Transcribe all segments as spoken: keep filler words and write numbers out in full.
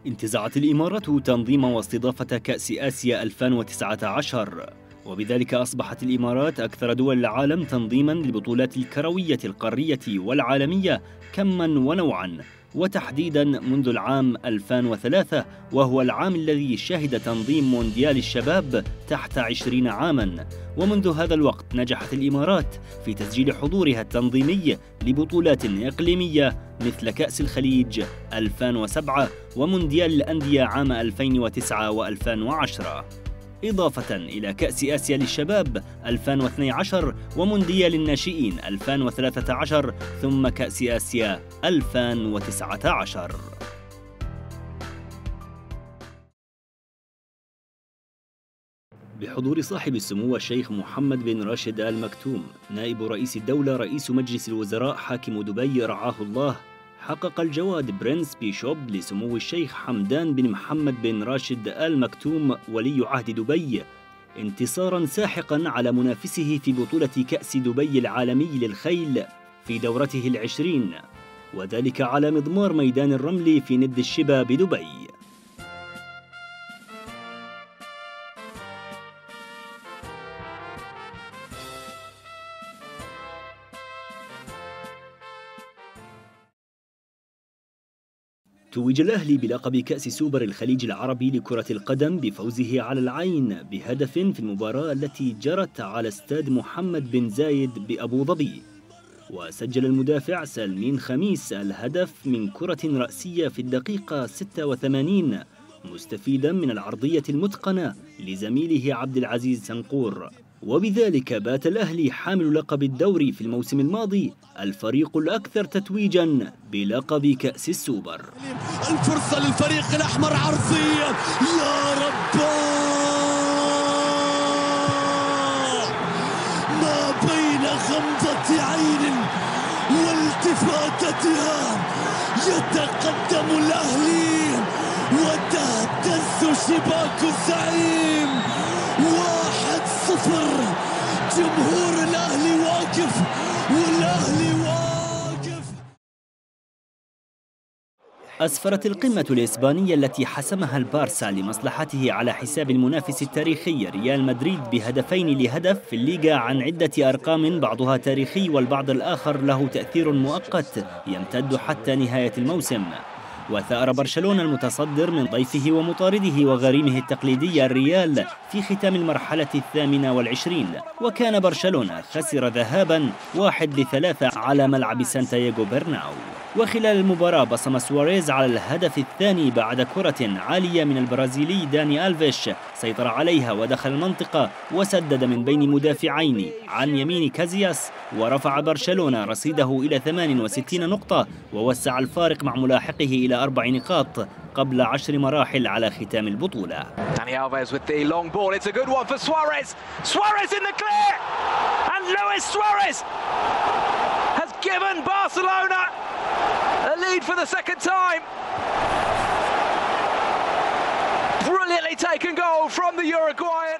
انتزعت الإمارات تنظيم واستضافة كأس آسيا ألفين وتسعة عشر، وبذلك أصبحت الإمارات أكثر دول العالم تنظيماً للبطولات الكروية القارية والعالمية كماً ونوعاً، وتحديداً منذ العام ألفين وثلاثة، وهو العام الذي شهد تنظيم مونديال الشباب تحت عشرين عاماً. ومنذ هذا الوقت نجحت الإمارات في تسجيل حضورها التنظيمي لبطولات إقليمية مثل كأس الخليج ألفين وسبعة ومونديال الأندية عام ألفين وتسعة وألفين وعشرة، إضافة إلى كأس آسيا للشباب ألفين واثني عشر ومونديال الناشئين ألفين وثلاثة عشر ثم كأس آسيا ألفين وتسعة عشر. بحضور صاحب السمو الشيخ محمد بن راشد آل مكتوم نائب رئيس الدولة رئيس مجلس الوزراء حاكم دبي رعاه الله، حقق الجواد برنس بيشوب لسمو الشيخ حمدان بن محمد بن راشد آل مكتوم ولي عهد دبي انتصاراً ساحقاً على منافسه في بطولة كأس دبي العالمي للخيل في دورته العشرين، وذلك على مضمار ميدان الرمل في ند الشبا بدبي. توج الأهلي بلقب كأس سوبر الخليج العربي لكرة القدم بفوزه على العين بهدف في المباراة التي جرت على استاد محمد بن زايد بأبو ظبي. وسجل المدافع سالمين خميس الهدف من كرة رأسية في الدقيقة ستة وثمانين مستفيدا من العرضية المتقنة لزميله عبد العزيز سنقور، وبذلك بات الأهلي حامل لقب الدوري في الموسم الماضي الفريق الأكثر تتويجاً بلقب كأس السوبر. الفرصة للفريق الأحمر عرضية، يا رب ما بين غمضة عين والتفاتتها يتقدم الأهلي وتهتز شباك الزعيم. واحد صفر، جمهور الأهلي واقف والأهلي واقف. أسفرت القمة الإسبانية التي حسمها البارسا لمصلحته على حساب المنافس التاريخي ريال مدريد بهدفين لهدف في الليغا عن عدة أرقام بعضها تاريخي والبعض الآخر له تأثير مؤقت يمتد حتى نهاية الموسم. وثأر برشلونة المتصدر من ضيفه ومطارده وغريمه التقليدي الريال في ختام المرحلة الثامنة والعشرين، وكان برشلونة خسر ذهابا واحد لثلاثة على ملعب سانتياغو برناو. وخلال المباراة بصم سواريز على الهدف الثاني بعد كرة عالية من البرازيلي داني ألفيش، سيطر عليها ودخل المنطقة وسدد من بين مدافعين عن يمين كازياس، ورفع برشلونة رصيده إلى ثمان وستين نقطة ووسع الفارق مع ملاحقه إلى أربع نقاط قبل عشر مراحل على ختام البطولة. Dani Alves with the long ball. It's a good one for Suarez. Suarez in the clear, and Luis Suarez has given Barcelona a lead for the second time. Brilliantly taken goal from the Uruguayan.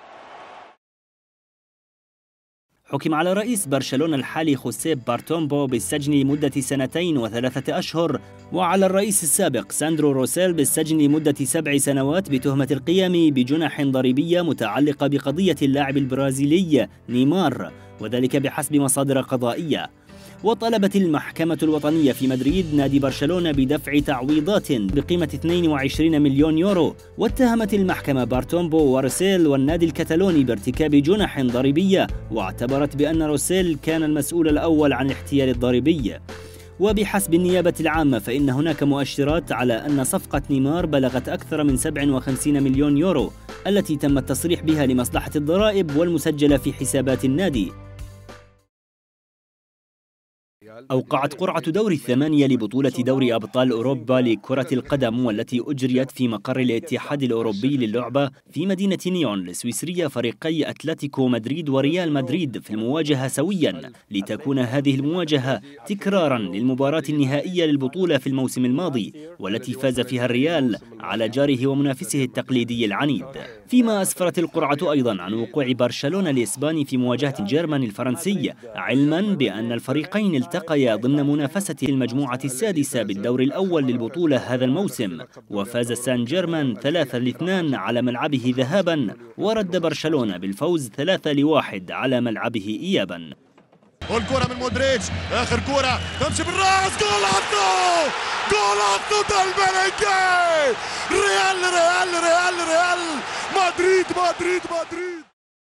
حكم على رئيس برشلونة الحالي خوسيه بارتومبو بالسجن لمدة سنتين وثلاثة أشهر، وعلى الرئيس السابق ساندرو روسيل بالسجن لمدة سبع سنوات بتهمة القيام بجنح ضريبية متعلقة بقضية اللاعب البرازيلي نيمار، وذلك بحسب مصادر قضائية. وطلبت المحكمة الوطنية في مدريد نادي برشلونة بدفع تعويضات بقيمة اثنين وعشرين مليون يورو، واتهمت المحكمة بارتومبو وروسيل والنادي الكتالوني بارتكاب جنح ضريبية، واعتبرت بأن روسيل كان المسؤول الأول عن الاحتيال الضريبي. وبحسب النيابة العامة فإن هناك مؤشرات على أن صفقة نيمار بلغت أكثر من سبعة وخمسين مليون يورو التي تم التصريح بها لمصلحة الضرائب والمسجلة في حسابات النادي. أوقعت قرعة دور الثمانية لبطولة دوري أبطال أوروبا لكرة القدم والتي أجريت في مقر الاتحاد الأوروبي للعبة في مدينة نيون السويسرية فريقي أتلتيكو مدريد وريال مدريد في المواجهة سويا، لتكون هذه المواجهة تكرارا للمباراة النهائية للبطولة في الموسم الماضي والتي فاز فيها الريال على جاره ومنافسه التقليدي العنيد. فيما أسفرت القرعة أيضا عن وقوع برشلونة الإسباني في مواجهة جيرمان الفرنسي، علما بأن الفريقين التقوا التقيا ضمن منافسة المجموعة السادسة بالدور الأول للبطولة هذا الموسم، وفاز سان جيرمان ثلاثة لاثنين على ملعبه ذهابا، ورد برشلونة بالفوز ثلاثة لواحد على ملعبه إيابا. والكرة من مودريتش، آخر كرة تمشي بالراس، جولاتو جولاتو دالبريكي، ريال ريال ريال ريال مدريد مدريد مدريد.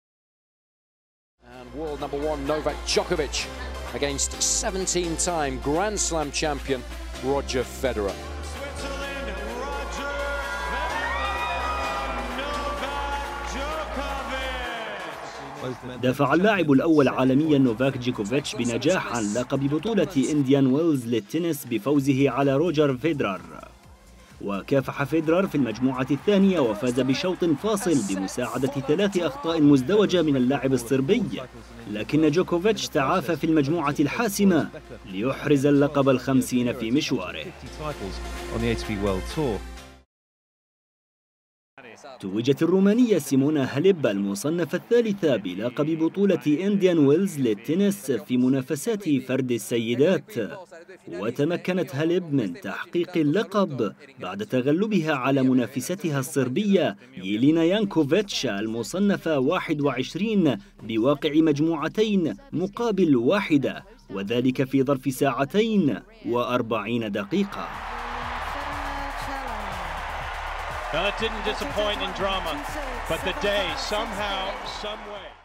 And world number one Novak Djokovic against seventeen-time Grand Slam champion Roger Federer. دافع اللاعب الأول عالميا نوفاك جوكوفيتش بنجاح عن لقب بطولة إنديان ويلز للتنس بفوزه على روجر فيدرر، وكافح فيدرر في المجموعة الثانية وفاز بشوط فاصل بمساعدة ثلاث أخطاء مزدوجة من اللاعب الصربي، لكن جوكوفيتش تعافى في المجموعة الحاسمة ليحرز اللقب الخمسين في مشواره. توجت الرومانية سيمونا هاليب المصنفة الثالثة بلقب بطولة إنديان ويلز للتنس في منافسات فرد السيدات، وتمكنت هاليب من تحقيق اللقب بعد تغلبها على منافستها الصربية يلينا يانكوفيتش المصنفة واحد وعشرين بواقع مجموعتين مقابل واحدة، وذلك في ظرف ساعتين وأربعين دقيقة. Well, it didn't disappoint in drama, but the day somehow, some way.